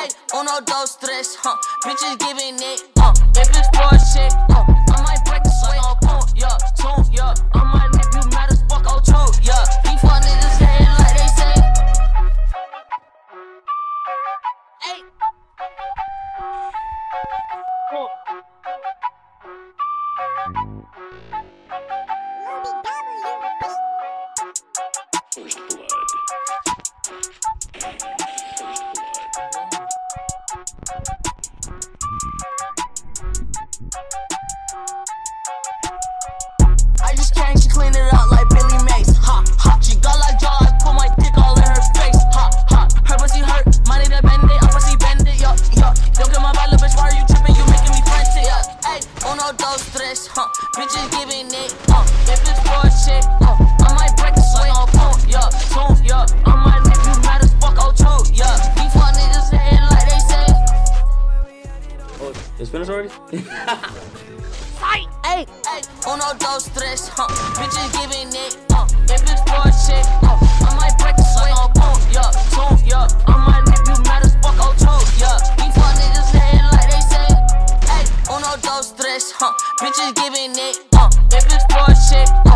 Ay, uno, dos, tres, bitches giving it, if it's for shit, I might break the swing, yeah, tune, yeah, I might leave you mad as fuck, oh true, yeah, these fuck niggas hatin' like they say. Ay. First blood. I just came, she cleaned it up like Billy Mays. Ha, ha, she got like jaw, I put my dick all in her face. Ha, ha, her pussy hurt, money to bend it, I'm pussy bend it, yo, yo. Don't get my bad little bitch, why are you tripping? You making me frantic, yeah. Ay, uno, dos, tres, bitches giving it, if it's for shit, I might break the swing, yeah, tune, yeah. I might leave you mad as fuck, oh true, yeah. These fuck niggas hatin' like they say. Oh, it's finished already? Ay, ay, uno, dos, tres, bitches giving it, if it's for shit, I might break the swing, yeah, tune, yeah, I might leave you mad as fuck, oh true, yeah, these fuck niggas hatin' like they say, ay, uno, dos, tres, bitches giving it, if it's for shit,